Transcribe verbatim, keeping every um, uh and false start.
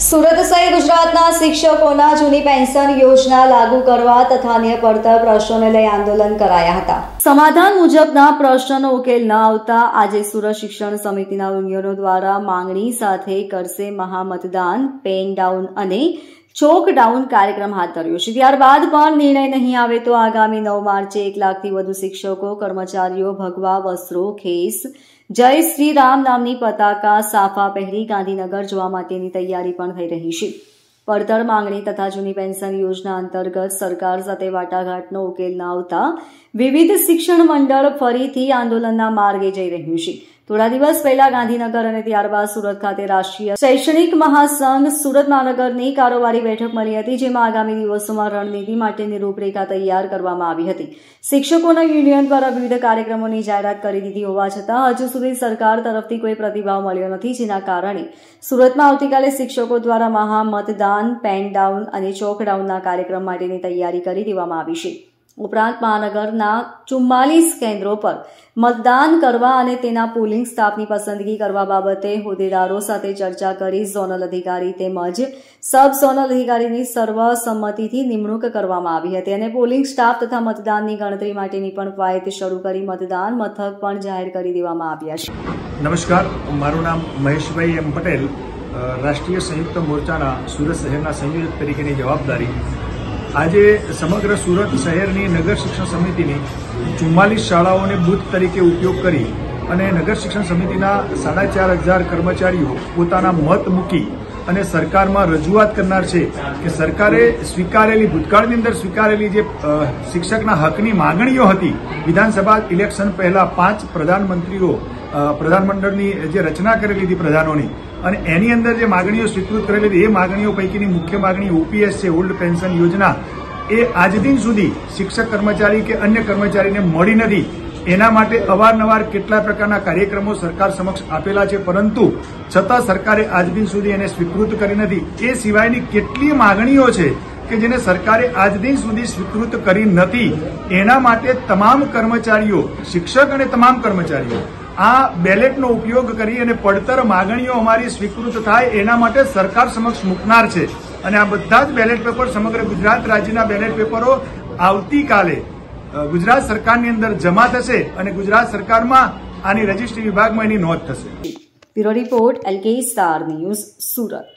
સુરત સહિત ગુજરાતના શિક્ષકોના જૂની પેન્શન યોજના લાગુ કરવા તથા અન્ય પડતર પ્રશ્નોને લઈ આંદોલન કરાયા હતા। સમાધાન મુજબના પ્રશ્નનો ઉકેલ ન આવતા આજે સુરત શિક્ષણ સમિતિના યુનિયનો દ્વારા માંગણી સાથે કરશે મહામતદાન, પેન ડાઉન અને ચોક ડાઉન કાર્યક્રમ હાથ ધર્યો છે। ત્યારબાદ પણ નિર્ણય નહીં આવે તો આગામી નવ માર્ચે એક લાખથી વધુ શિક્ષકો, કર્મચારીઓ ભગવા વસ્ત્રો, ખેસ, જય શ્રી રામ નામની પતાકા, સાફા પહેરી ગાંધીનગર જવા માટેની તૈયારી પણ થઈ રહી છે। પડતર માંગણી તથા જૂની પેન્શન યોજના અંતર્ગત સરકાર સાથે વાટાઘાટનો ઉકેલ ન આવતા વિવિધ શિક્ષણ મંડળ ફરીથી આંદોલનના માર્ગે જઈ રહ્યું છે। થોડા દિવસ પહેલા ગાંધીનગર અને ત્યારબાદ સુરત ખાતે રાષ્ટ્રીય શૈક્ષણિક મહાસંઘ સુરત મહાનગરની કારોબારી બેઠક મળી હતી, જેમાં આગામી દિવસોમાં રણનીતિ માટેની રૂપરેખા તૈયાર કરવામાં આવી હતી। શિક્ષકોના યુનિયન દ્વારા વિવિધ કાર્યક્રમોની જાહેરાત કરી દીધી હોવા છતાં હજુ સુધી સરકાર તરફથી કોઈ પ્રતિભાવ મળ્યો નથી, જેના કારણે સુરતમાં આવતીકાલે શિક્ષકો દ્વારા મહામતદાન, પેન ડાઉન અને ચોક ડાઉનના કાર્યક્રમ માટેની તૈયારી કરી દેવામાં આવી છે। ઉપરાંત મહાનગરના ચુમ્માલીસ કેન્દ્રો પર મતદાન કરવા અને તેના પોલિંગ સ્ટાફની પસંદગી કરવા બાબતે હોદ્દેદારો સાથે ચર્ચા કરી ઝોનલ અધિકારી તેમજ સબ ઝોનલ અધિકારીની સર્વસંમતિથી નિમણૂક કરવામાં આવી હતી અને પોલિંગ સ્ટાફ તથા મતદાનની ગણતરી માટેની પણ કવાયત શરૂ કરી મતદાન મથક પણ જાહેર કરી દેવામાં આવ્યા છે। નમસ્કાર, મારું નામ મહેશભાઈ એમ પટેલ, રાષ્ટ્રીય સંયુક્ત મોરચાના સુરત શહેરના સંયોજક તરીકેની જવાબદારી। આજે સમગ્ર સુરત શહેરની નગર શિક્ષણ સમિતિની ચુમ્માલીસ શાળાઓને બૂથ તરીકે ઉપયોગ કરી અને નગર શિક્ષણ સમિતિના સાડા ચાર હજાર કર્મચારીઓ પોતાના મત મૂકી અને સરકારમાં રજૂઆત કરનાર છે કે સરકારે સ્વીકારેલી ભૂતકાળની અંદર સ્વીકારેલી જે શિક્ષકના હકની માંગણીઓ હતી, વિધાનસભા ઇલેક્શન પહેલા પાંચ પ્રધાનમંત્રીઓ પ્રધાનમંડળની જે રચના કરેલી હતી પ્રધાનોની, અને એની અંદર જે માગણીઓ સ્વીકૃત કરેલી હતી એ માગણીઓ પૈકીની મુખ્ય માગણી ઓપીએસ છે, ઓલ્ડ પેન્શન યોજના, એ આજ દિન સુધી શિક્ષક કર્મચારી કે અન્ય કર્મચારીને મળી નથી। એના માટે અવારનવાર કેટલા પ્રકારના કાર્યક્રમો સરકાર સમક્ષ આપેલા છે, પરંતુ છતાં સરકારે આજ દિન સુધી એને સ્વીકૃત કરી નથી। એ સિવાયની કેટલી માગણીઓ છે કે જેને સરકારે આજ દિન સુધી સ્વીકૃત કરી નથી। એના માટે તમામ કર્મચારીઓ, શિક્ષક અને તમામ કર્મચારીઓ આ બેલેટનો ઉપયોગ કરી અને પડતર માગણીઓ અમારી સ્વીકૃત થાય એના માટે સરકાર સમક્ષ મૂકનાર છે અને આ બધા જ બેલેટ પેપર, સમગ્ર ગુજરાત રાજ્યના બેલેટ પેપરો આવતીકાલે ગુજરાત સરકારની અંદર જમા થશે અને ગુજરાત સરકારમાં આની રજિસ્ટ્રી વિભાગમાં એની નોંધ થશે। Bureau report, LK star news, Surat.